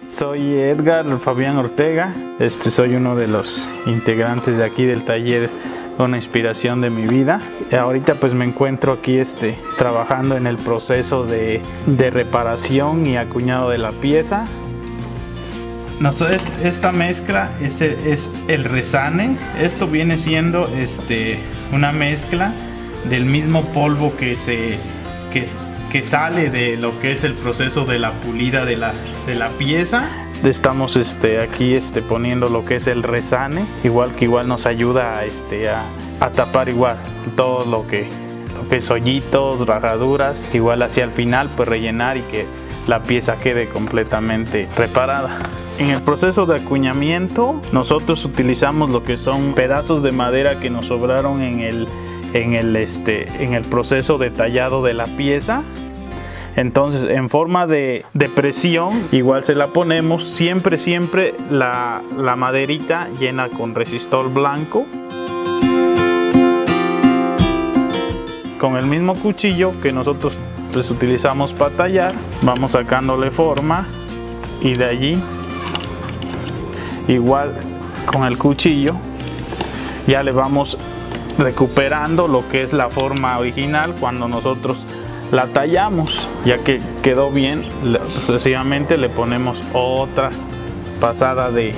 Soy Edgar Fabián Ortega, soy uno de los integrantes de aquí del taller Una Inspiración de Mi Vida. Ahorita pues me encuentro aquí trabajando en el proceso de reparación y acuñado de la pieza. Esta mezcla es el resane. Esto viene siendo una mezcla del mismo polvo que sale de lo que es el proceso de la pulida de la pieza. Estamos aquí poniendo lo que es el resane, igual nos ayuda a tapar igual todo lo que es hoyitos, rajaduras, igual hacia el final pues rellenar y que la pieza quede completamente reparada. En el proceso de acuñamiento nosotros utilizamos lo que son pedazos de madera que nos sobraron en el proceso de tallado de la pieza. Entonces en forma de presión igual se la ponemos, siempre la maderita llena con resistol blanco. Con el mismo cuchillo que nosotros pues utilizamos para tallar, vamos sacándole forma y de allí igual con el cuchillo ya le vamos recuperando lo que es la forma original cuando nosotros la tallamos. Ya que quedó bien, sucesivamente le ponemos otra pasada de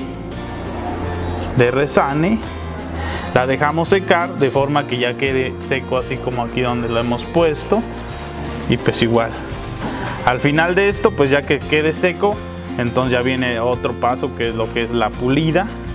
resane, la dejamos secar de forma que ya quede seco así como aquí donde lo hemos puesto, y pues igual al final de esto pues ya que quede seco, entonces ya viene otro paso que es lo que es la pulida.